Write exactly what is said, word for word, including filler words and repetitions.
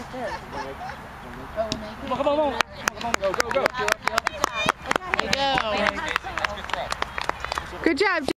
Come on, come on, come on. Come on, go, go, go. There you go. Good job.